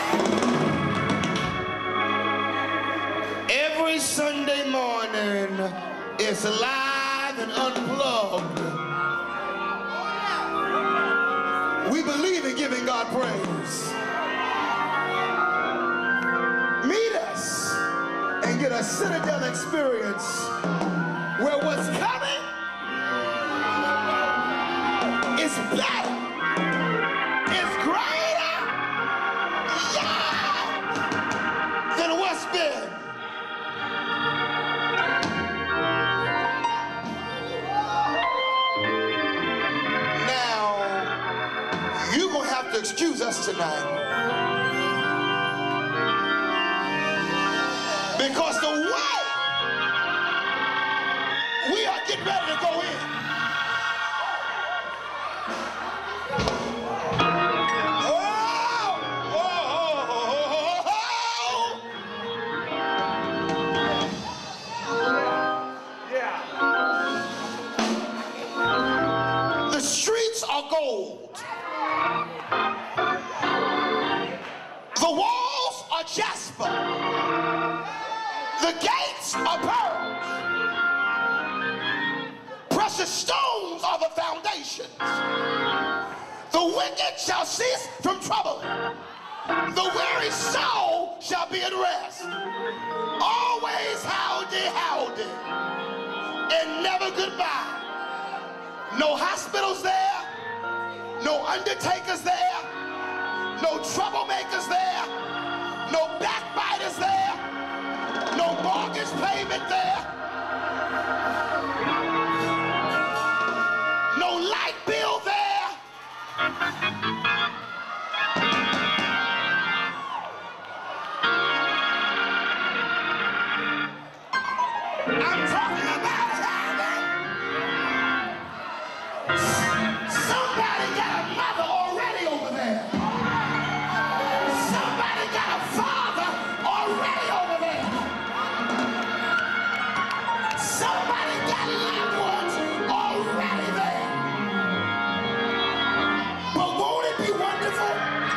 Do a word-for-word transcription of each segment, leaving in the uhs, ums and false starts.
Every Sunday morning, it's live and unplugged. We believe in giving God praise. Meet us and get a Citadel experience where what's coming is better, is greater, yeah, than what's been. You're going to have to excuse us tonight, because the way we are getting ready to go in, oh, oh, oh, oh. The streets are gold. The walls are jasper. The gates are pearls. Precious stones are the foundations. The wicked shall cease from trouble. The weary soul shall be at rest. Always howdy, howdy, and never goodbye. No hospitals there. No undertakers there. No troublemakers there. No backbiters there. No mortgage payment there. No light bill there. I'm talking about heaven. Somebody got a mother already over there. Somebody got a father already over there. Somebody got loved ones already there. But won't it be wonderful?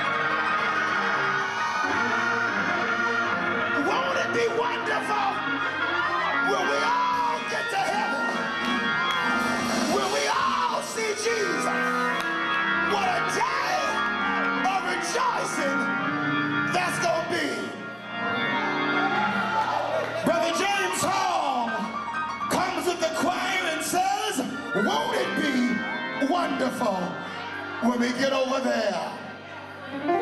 Won't it be wonderful when we all get to heaven? When we all see Jesus? What a day of rejoicing that's gonna be. Brother James Hall comes with the choir and says, won't it be wonderful when we get over there?